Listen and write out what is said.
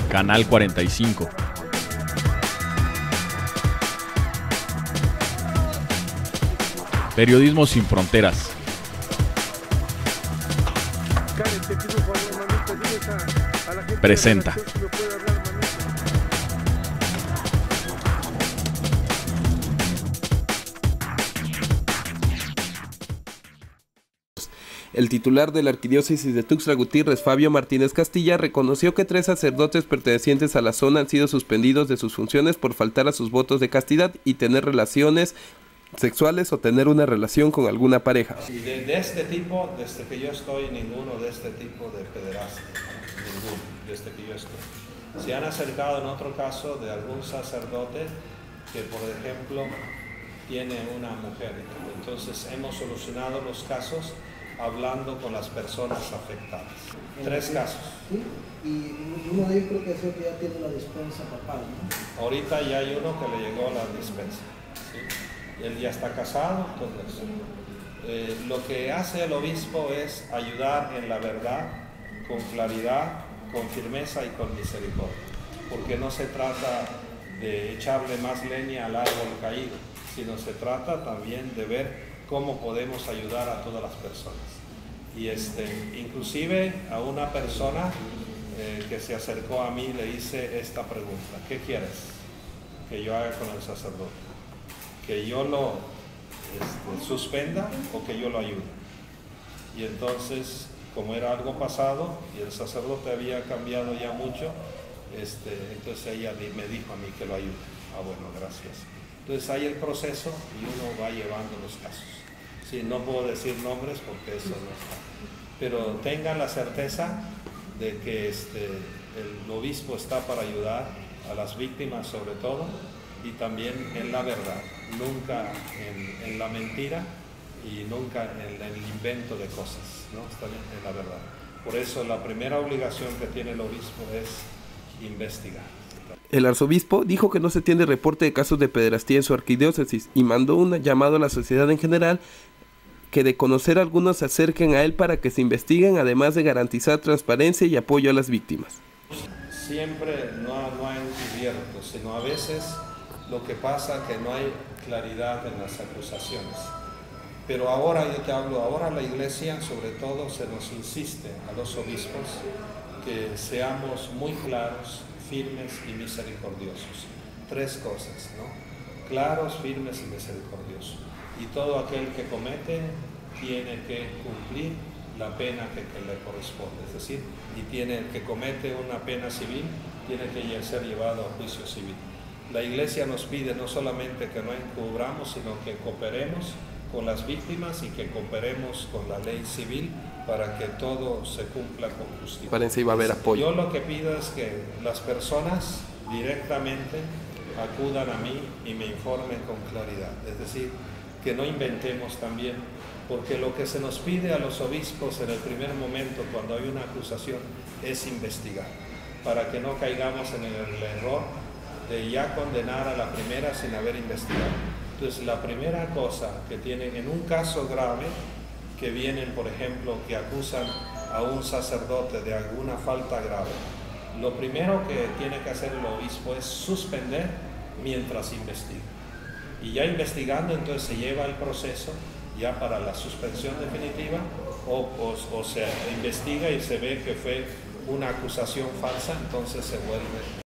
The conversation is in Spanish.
Canal 45. Periodismo sin fronteras. Presenta. El titular de la Arquidiócesis de Tuxtla Gutiérrez, Fabio Martínez Castilla, reconoció que 3 sacerdotes pertenecientes a la zona han sido suspendidos de sus funciones por faltar a sus votos de castidad y tener relaciones sexuales o tener una relación con alguna pareja. De este tipo, desde que yo estoy, ninguno de este tipo de pederastia, ninguno, desde que yo estoy. Se han acercado en otro caso de algún sacerdote que, por ejemplo, tiene una mujer. Entonces hemos solucionado los casos hablando con las personas afectadas. 3 casos. ¿Sí? Y uno de ellos creo que es el que ya tiene la dispensa papal, ¿no? Ahorita ya hay uno que le llegó la dispensa. ¿Sí? Él ya está casado, entonces lo que hace el obispo es ayudar en la verdad, con claridad, con firmeza y con misericordia. Porque no se trata de echarle más leña al árbol caído, sino se trata también de ver cómo podemos ayudar a todas las personas. Y inclusive a una persona que se acercó a mí le hice esta pregunta: ¿qué quieres que yo haga con el sacerdote? ¿Que yo lo suspenda o que yo lo ayude? Y entonces, como era algo pasado y el sacerdote había cambiado ya mucho, entonces ella me dijo a mí que lo ayude. Ah, bueno, gracias. Entonces hay el proceso y uno va llevando los casos. Sí, no puedo decir nombres porque eso no está. Pero tengan la certeza de que el obispo está para ayudar a las víctimas sobre todo, y también en la verdad, nunca en la mentira y nunca en el invento de cosas, ¿no? Está bien, en la verdad. Por eso la primera obligación que tiene el obispo es investigar. El arzobispo dijo que no se tiene reporte de casos de pederastía en su arquidiócesis y mandó un llamado a la sociedad en general que de conocer algunos se acerquen a él para que se investiguen, además de garantizar transparencia y apoyo a las víctimas. Siempre no hay encubierto, sino a veces lo que pasa es que no hay claridad en las acusaciones. Pero ahora yo te hablo, ahora la Iglesia sobre todo se nos insiste a los obispos que seamos muy claros, firmes y misericordiosos. 3 cosas, ¿no? Claros, firmes y misericordiosos. Y todo aquel que comete tiene que cumplir la pena que le corresponde. Es decir, el que comete una pena civil tiene que ser llevado a juicio civil. La Iglesia nos pide no solamente que no encubramos, sino que cooperemos con las víctimas y que cooperemos con la ley civil para que todo se cumpla con justicia. Parece que va a haber apoyo. Yo lo que pido es que las personas directamente acudan a mí y me informen con claridad. Es decir, que no inventemos también, porque lo que se nos pide a los obispos en el primer momento cuando hay una acusación es investigar, para que no caigamos en el error de ya condenar a la primera sin haber investigado. Entonces, la primera cosa que tienen en un caso grave, que vienen, por ejemplo, que acusan a un sacerdote de alguna falta grave, lo primero que tiene que hacer el obispo es suspender mientras investiga. Y ya investigando, entonces se lleva el proceso ya para la suspensión definitiva, o se investiga y se ve que fue una acusación falsa, entonces se vuelve